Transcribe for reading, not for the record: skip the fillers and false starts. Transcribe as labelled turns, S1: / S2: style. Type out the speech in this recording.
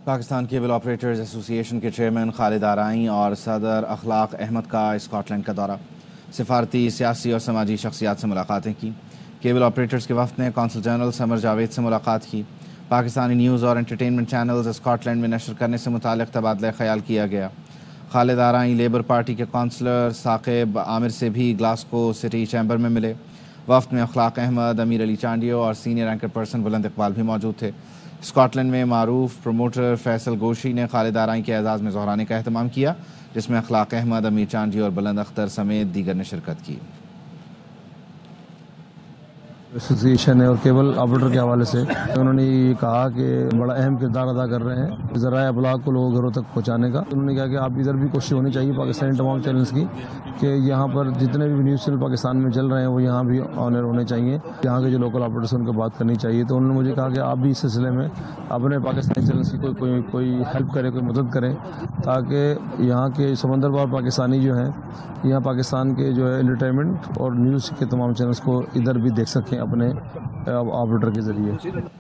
S1: Pakistan cable operators ایسوسی ایشن کے چیئرمین خالد آرائیں اور صدر اخلاق احمد کا اسکاٹ لینڈ کا دورہ، سفارتی، سیاسی اور سماجی شخصیات سے ملاقاتیں کی۔ کیبل آپریٹرز کے وفد نے کونسل جنرل سمر جاوید سے ملاقات کی۔ پاکستانی نیوز اور انٹرٹینمنٹ چینلز اسکاٹ لینڈ میں نشر کرنے سے متعلق تبادلہ خیال کیا گیا۔ خالد آرائیں لیبر پارٹی کے کونسلر ثاقب عامر سے بھی گلاسکو سٹی چیمبر میں ملے۔ وفد میں اخلاق احمد، امیر علی چانڈیو اور سینئر اینکر پرسن بلند اقبال بھی موجود تھے۔ اسکاٹ لینڈ میں معروف پروموٹر فیصل گوشی نے خالد آرائیں کے اعزاز میں ظہرانے کا اہتمام کیا، جس میں اخلاق احمد، امیر چانڈیو اور بلند اختر سمیت دیگر نے شرکت کی۔
S2: ایسوسی ایشن ہے اور کیبل آپریٹر کے حوالے سے انہوں نے یہ کہا کہ بڑا اہم کردار ادا کر رہے ہیں ذرائع ابلاغ کو لوگوں گھروں تک پہنچانے کا۔ انہوں نے کہا کہ آپ ادھر بھی کوشش ہونی چاہیے پاکستانی تمام چینلز کی کہ یہاں پر جتنے بھی نیوز چینل پاکستان میں چل رہے ہیں وہ یہاں بھی آنر ہونے چاہیے، یہاں کے جو لوکل آپریٹرس ان کو بات کرنی چاہیے۔ تو انہوں نے مجھے کہا کہ آپ بھی اس سلسلے میں اپنے پاکستانی چینلز کی کوئی ہیلپ کرے، کوئی مدد کریں، تاکہ یہاں کے سمندر پار پاکستانی جو ہیں یہاں پاکستان کے جو ہے انٹرٹینمنٹ اور نیوز کے تمام چینلز کو ادھر بھی دیکھ سکیں اپنے آپریٹر کے ذریعے۔